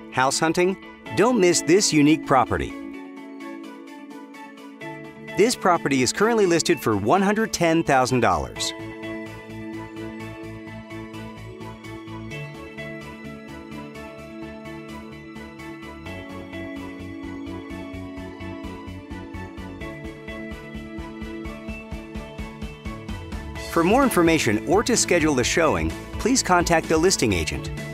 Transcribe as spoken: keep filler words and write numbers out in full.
House hunting? Don't miss this unique property. This property is currently listed for one hundred ten thousand dollars. For more information or to schedule a showing, please contact the listing agent.